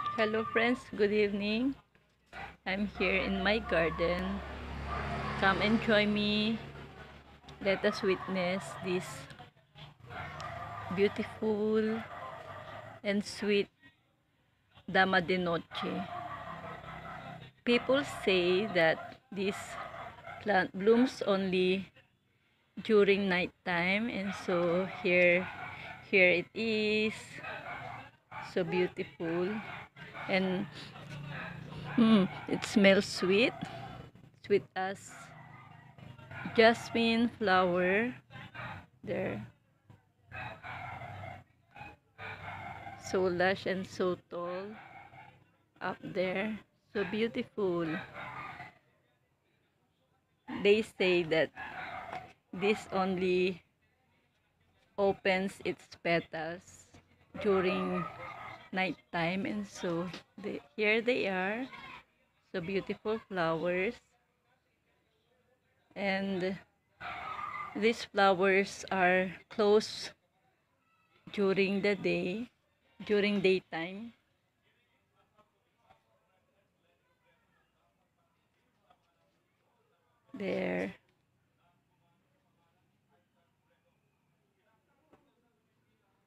Hello friends, good evening. I'm here in my garden. Come and join me. Let us witness this beautiful and sweet Dama de Noche. People say that this plant blooms only during night time, and so here it is, so beautiful, and it smells sweet as jasmine flower there. So lush and so tall up there, so beautiful. They say that this only opens its petals during nighttime, and so here they are, so beautiful flowers. And these flowers are closed during the day, during daytime. There.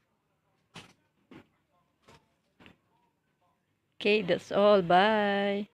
Okay, that's all. Bye.